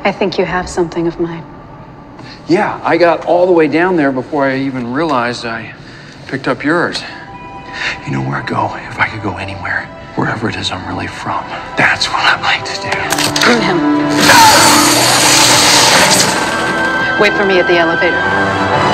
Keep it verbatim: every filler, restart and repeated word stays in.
I think you have something of mine. Yeah, I got all the way down there before I even realized I picked up yours. You know where I'd go if I could go anywhere, wherever it is I'm really from. That's what I'd like to do. Screw him. Wait for me at the elevator.